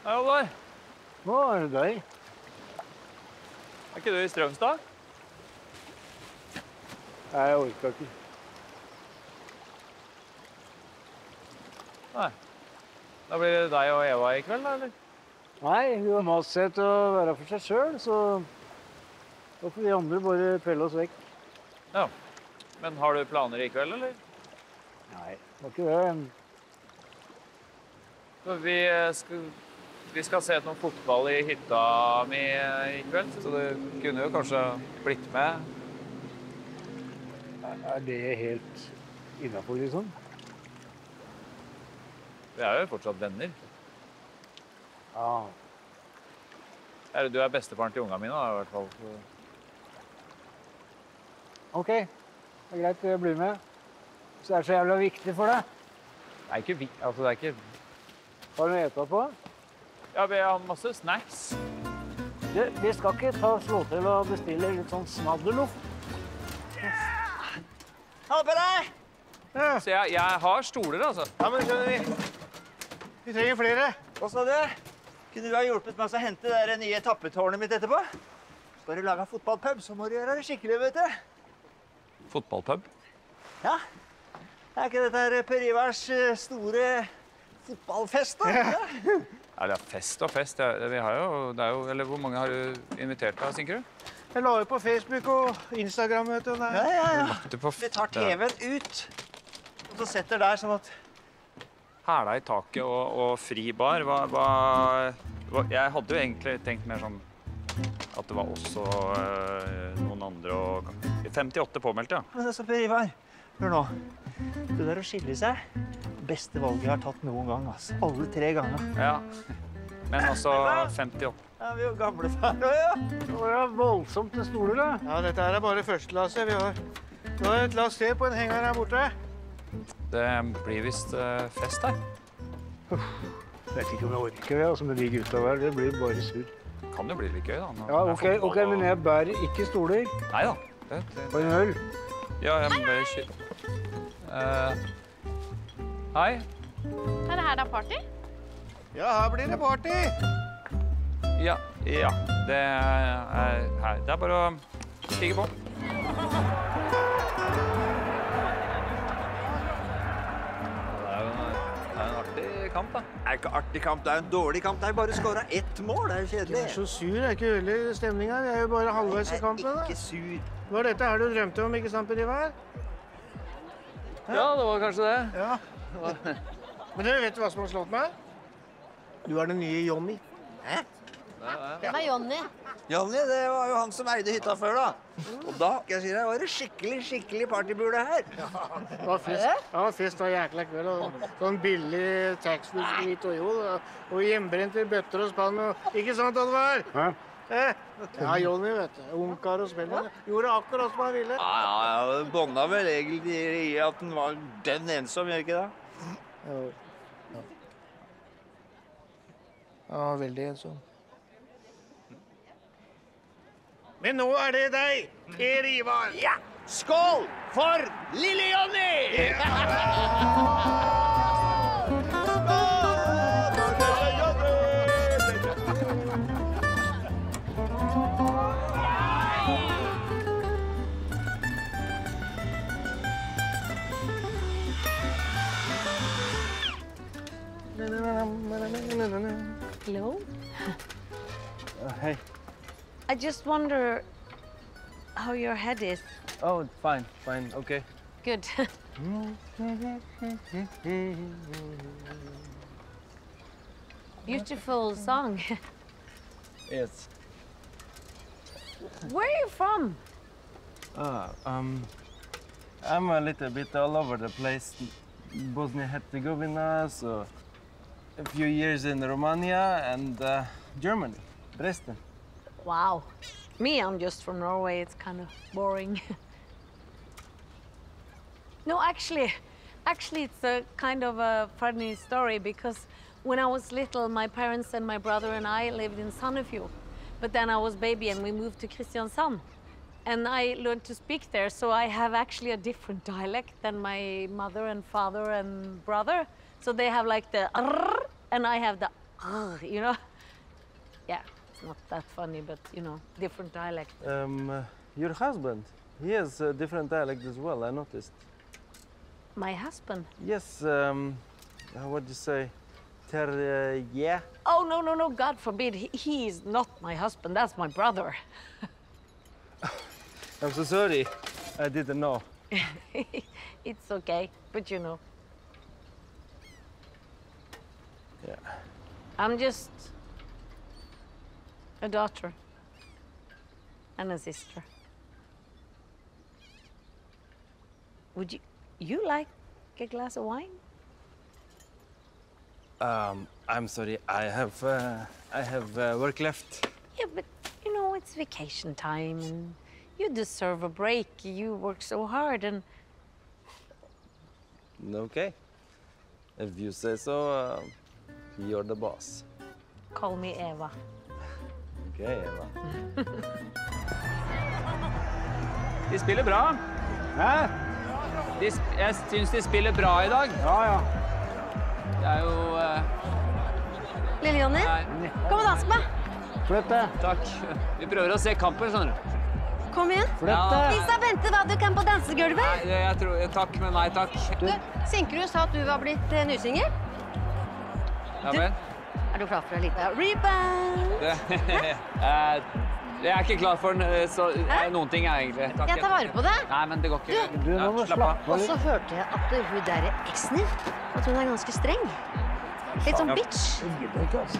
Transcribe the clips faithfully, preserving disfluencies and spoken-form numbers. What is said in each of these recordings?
Hei, Oddvar. Nå er det deg. Er ikke du i Strømstad? Nei, jeg orker ikke. Nei. Da blir det deg og Eva i kveld, da, eller? Nei, hun har mast seg til å være for seg selv, så da får vi andre bare pelle oss vekk. Ja. Men har du planer i kveld, eller? Nei, det var ikke det. Så vi skal, vi skal se noen fotball i hytta mi i kveld, så du kunne jo kanskje blitt med. Er det helt innenfor, liksom? Vi er jo fortsatt venner. Ja. Er, du er bestefaren til ungene mine, da, i hvert fall. Ok, det er greit, jeg blir med. Så det er så jævla viktig for deg. Det er ikke vi, altså det er ikke... Har du noe å ete på? Ja, vi har masse snacks. Du, vi skal ikke ta slå til og bestille litt sånn snadderloff. Ha det på deg! Ja. Så jeg, jeg har stoler, altså. Ja, men skjønner vi. Vi trenger flere. Hva sa du? Kunne du ha hjulpet meg å hente det der nye tappetårnet mitt etterpå? Skal du lage fotballpub, så må du gjøre det skikkelig, vet du. Fotballpub? Ja. Er ikke dette her Per Ivars eh, store fotballfest, da? Ja. Ja, det er fest og fest. Det, vi har jo, det er jo, eller hvor mange har du invitert da, Sinkerud? Jeg la jo på Facebook og Instagram, vet du. Ja, ja, ja. På Vi tar T V-en ut, og så setter der sånn at... Hæla i taket og, og fri bar. Hva, hva, hva, jeg hadde jo egentlig tenkt mer sånn at det var også øh, noen andre og... femtiåtte påmeldte, ja. Men altså, Per Ivar, hør nå. Det der å skille seg, beste valget jeg har tatt noen gang, altså. Alle tre ganger. Ja. Men også femtiåtte. Ja, vi er jo gamle far, ja. Det var voldsomt til stoler, da. Ja, dette her er bare første klasse. Vi har, vi har et lass til på en henger her borte. Det blir visst uh, fest her. Uff, jeg vet ikke om jeg orker det, altså, med de gutta der. Det blir bare sur. Kan jo bli litt gøy, da. Nå, Ja, ok, ok, men jeg bærer ikke stoler. Nei da. Det, det... Og en øl. Ja, jeg må bare skyte. Uh, hei. Er det her da party? Ja, her blir det party. Ja, ja. Det er her. Det er bare å stige på. Kamp, da. Det er ikke artig kamp, det er en dårlig kamp. Det er bare skåret ett mål, det er jo kjedelig. Jeg er så sur, det er ikke veldig stemning her. Vi er jo bare halvveis i kampen. Jeg er Da. ikke sur. Det var dette her du drømte om, ikke sant, Per Ivar? Ja, det var kanskje det. Ja. Men du, vet du hva som har slått meg? Du er den nye Johnny. Hæ? Det var Jonny. Johnny, det var jo han som eide hytta før, da. Og da skal jeg si deg, var det skikkelig, skikkelig partybule her. Det var fest. Ja, fest var jækla kveld. Og sånn billig taxfree-sprit og jo, og hjemmebrent i bøtter og spann. Og... Ikke sant, Oddvar? Hæ? Eh? Ja, Johnny, vet du. Ungkar og spennende. Gjorde akkurat som han ville. Ja, ja, ja. Bånda vel egentlig i at den var den ensom, gjør ikke det? Ja. Ja, veldig ensom. Men nå er det deg, Per Ivar. Ja! Skål for lille Johnny! Hello? Uh, hey. I just wonder how your head is. Oh, it's fine, fine, okay. Good. Beautiful song. Yes. Where are you from? Uh, um, I'm a little bit all over the place. Bosnia-Herzegovina, so a few years in Romania and uh, Germany, Dresden. Wow. Me, I'm just from Norway. It's kind of boring. No, actually, actually, it's a kind of a funny story because when I was little, my parents and my brother and I lived in Sandefjord. But then I was baby and we moved to Kristiansand. And I learned to speak there, so I have actually a different dialect than my mother and father and brother. So they have like the rrr, and I have the ugh, you know? Yeah, it's not that funny, but, you know, different dialect. Um, uh, your husband, he has a different dialect as well, I noticed. My husband? Yes, um, uh, what do you say? Ter, uh, yeah? Oh, no, no, no, God forbid. He, he is not my husband, that's my brother. I'm so sorry, I didn't know. It's okay, but you know. Yeah. I'm just a daughter and a sister. Would you, you like a glass of wine? Um, I'm sorry, I have, uh, I have uh, work left. Yeah, but you know, it's vacation time and you deserve a break. You work so hard and... Okay. If you say so, uh, you're the boss. Call me Eva. Okay, Eva. De spiller bra. Hæ? De, jeg syns de spiller bra i dag. Ja, ja. Det er jo uh, Lille Jonny, nei, kom og dans med meg. Flytt deg. Takk. Vi prøver å se kampen, skjønner du. Kom igjen. Flytt deg. Vis deg Bente hva du kan på dansegulvet. Nei, jeg tror, takk, men nei takk. Du, Sinkerud sa at du var blitt uh, nysingel. Ja, men. Er du klar for en liten rebound? Det, jeg, jeg er ikke klar for den, så nei, noen ting er egentlig. Takk. Jeg tar vare på det. Nei, men det går ikke. Du, nå må Ja, slapp av. slappe Og av så litt. hørte jeg at hun der eksen din, at hun er ganske streng. Litt sånn Ja. bitch. Jeg gidder ikke, altså.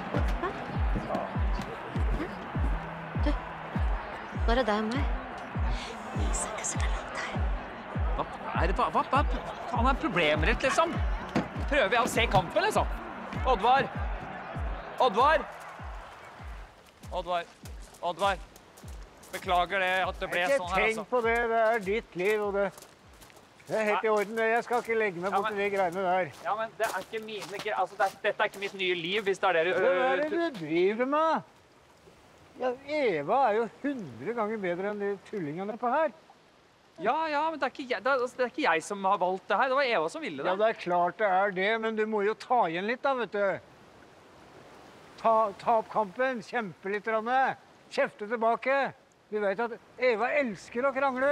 Du, nå er det deg og meg. Så ikke så langt her. Hva er det, hva, hva, hva faen er problemet ditt, liksom? Prøver jeg å se kampen, liksom? Oddvar! Oddvar! Oddvar. Oddvar. Beklager det at det ble Ikke sånn her, tenk altså. på det, det er ditt liv, og det... Det er helt i orden, det. Jeg skal ikke legge meg Ja, bort i men- de greiene der. Ja, men det er ikke mine gre- Altså, det er, dette er ikke mitt nye liv, hvis det er det du... Hva er det du driver med? Ja, Eva er jo hundre ganger bedre enn de tullingene på her. Ja, ja, men det er, ikke jeg, det, er, altså, det er ikke jeg som har valgt det her. Det var Eva som ville det. Ja, det er klart det er det, men du må jo ta igjen litt da, vet du. Ta, ta opp kampen, kjempe litt, ranne. Kjefte tilbake. Du vet at Eva elsker å krangle.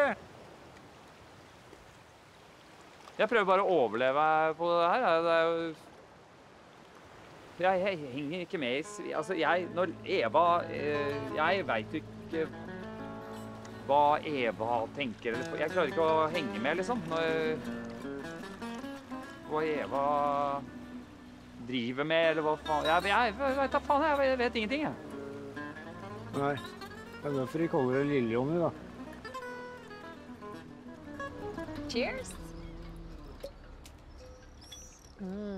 Jeg prøver bare å overleve på det her. Det er jo... Jeg, jeg henger ikke med i... svi- Altså, jeg... Når Eva... Eh, jeg vet jo ikke hva Eva tenker eller på. Jeg klarer ikke å henge med, liksom. Når, hva Eva driver med, eller hva faen... Jeg, jeg, jeg vet da faen, jeg vet, vet ingenting, jeg. Nei, det er derfor de kaller det Lille-Jonny, da. Cheers. Mm.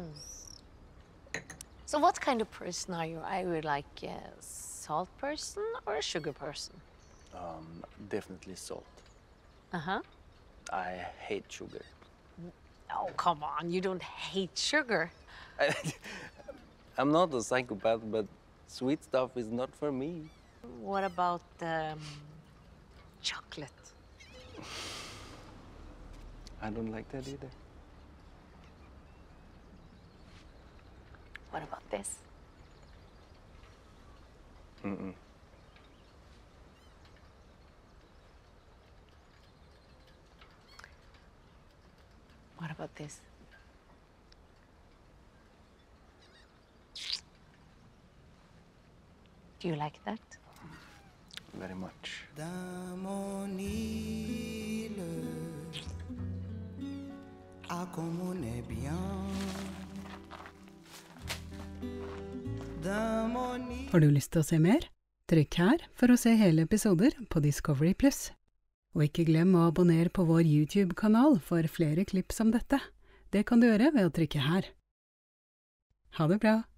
So what kind of person are you? Are you like a salt person or a sugar person? Um, definitely salt. Uh-huh. I hate sugar. Oh, come on. You don't hate sugar. I'm not a psychopath, but sweet stuff is not for me. What about um, chocolate? I don't like that either. What about this? Mm-mm. What about this? Do you like that? Very much. Dans mon île, ah comme on est bien. Dans mon île. Har du lyst til å se mer? Trykk her for å se hele episoder på Discovery pluss. Og ikke glem å abonnere på vår YouTube-kanal for flere klipp som dette. Det kan du gjøre ved å trykke her. Ha det bra!